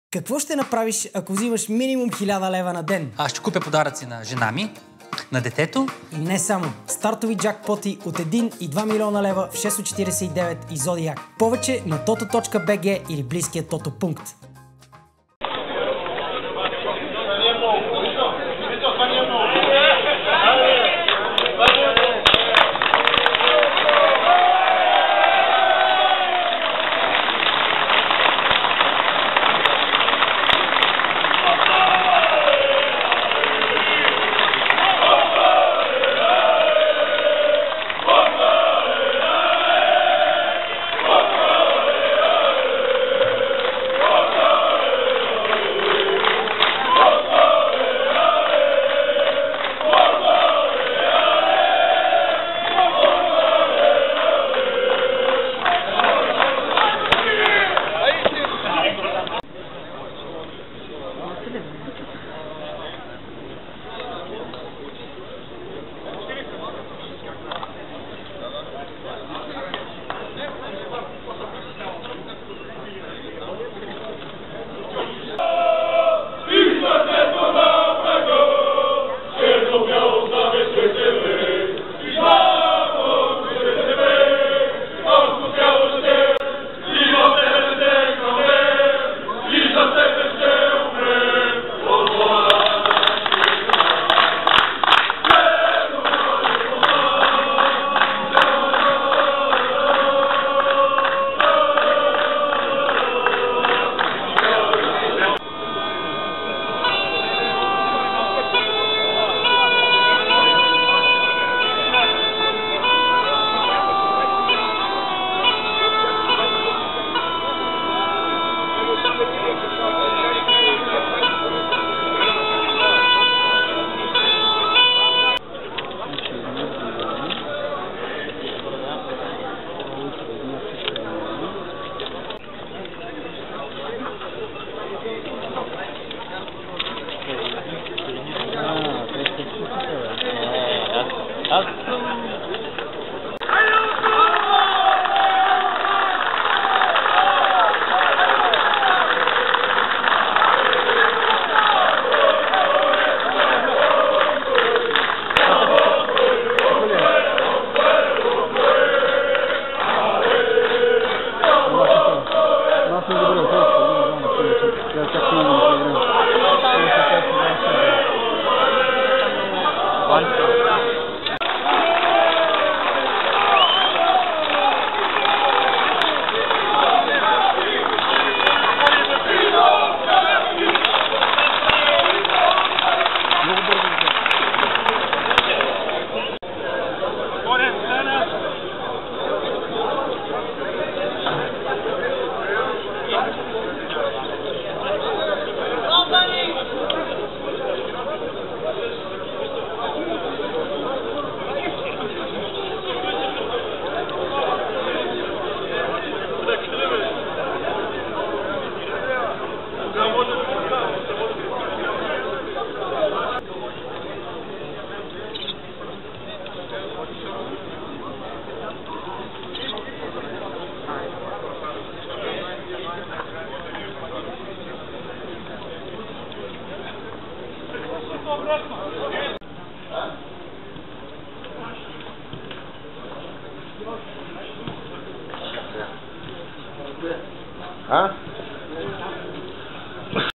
Какво ще направиш, ако взимаш минимум 1000 лева на ден? Аз ще купя подаръци на жена ми, на детето. И не само. Стартови джакпоти от 1 и 2 милиона лева в 649 и Зодиак. Повече на toto.bg или близкия Тото пункт. А?